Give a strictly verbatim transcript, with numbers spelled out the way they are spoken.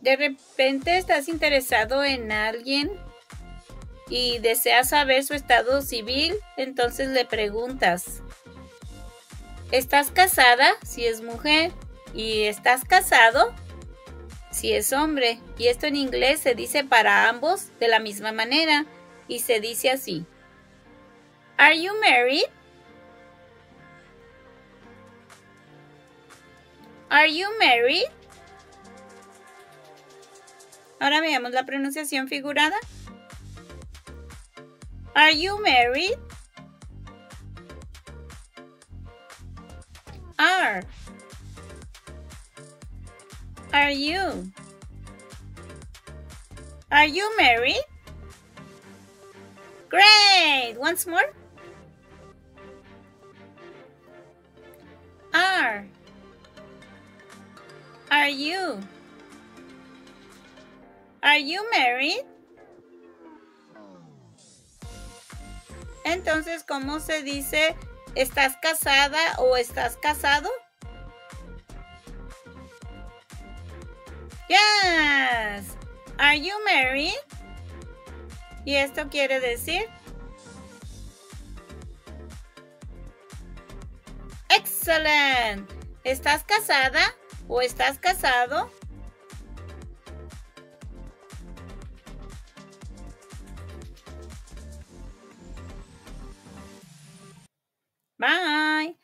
De repente estás interesado en alguien y deseas saber su estado civil, entonces le preguntas. ¿Estás casada? Si es mujer. ¿Y estás casado? Si es hombre. Y esto en inglés se dice para ambos de la misma manera. Y se dice así. Are you married? Are you married? Ahora veamos la pronunciación figurada. Are you married? Are. Are you? Are you married? Great! Once more. Are. Are you? Are you married? Entonces, ¿cómo se dice estás casada o estás casado? Yes. Are you married? Y esto quiere decir Excellent. ¿Estás casada o estás casado? Bye.